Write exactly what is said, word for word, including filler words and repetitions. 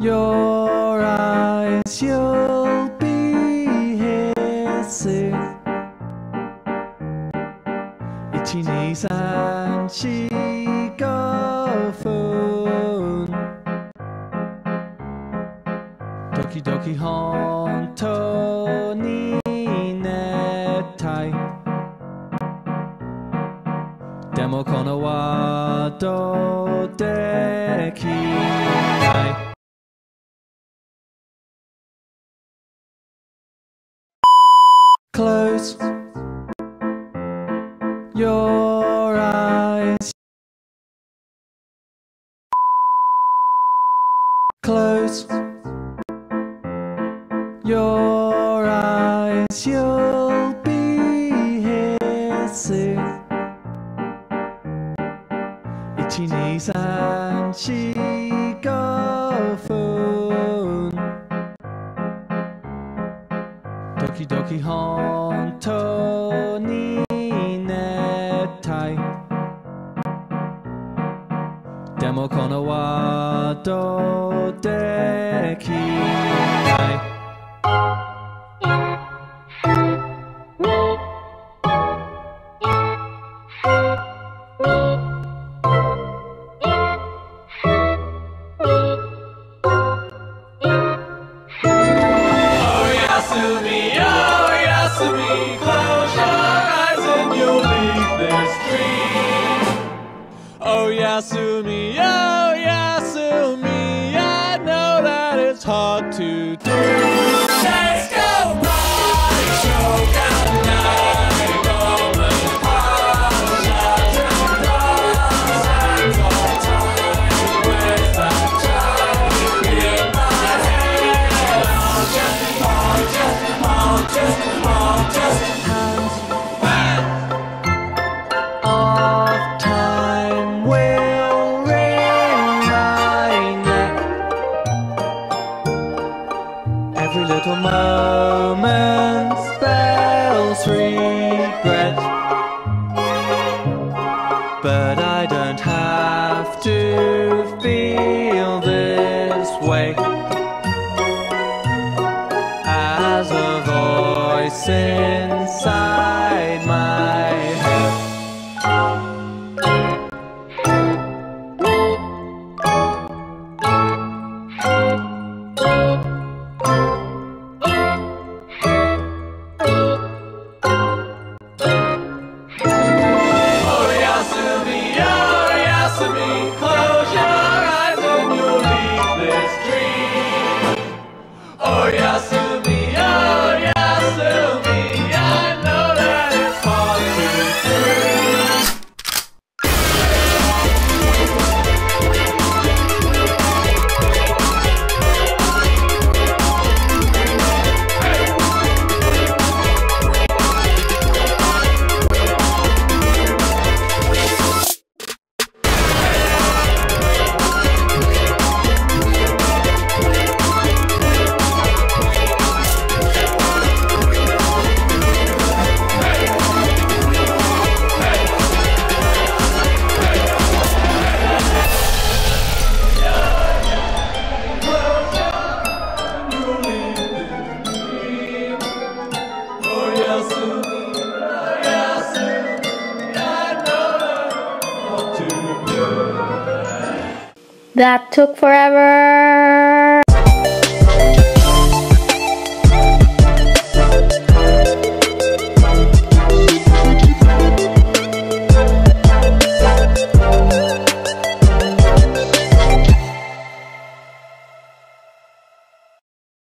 your eyes, you'll be here soon.一二三四五分時々本当に寝たいでもこのワードできない Close your eyes. Close your eyes, you'll be here soon. 一二三四五分時々本当に寝たいでもこのワードできない Oyasumi, oyasumi, close your eyes and you'll leave this dream. Oyasumi, oyasumi, I know that it's hard to do. Let's go party, showdown night, Roman pause, and cross, hands on time. Where's that time in my head? I'll just, I'll just, I'll just, I'll just hands back of time will ring my neck. Every little moment spells regret, but I don't have to feel this way. As a voice inside my head Oyasumi, oyasumi, close your eyes and you'll leave this dream. Oyasumi, oyasumi, I know that it's hard to do. That took forever.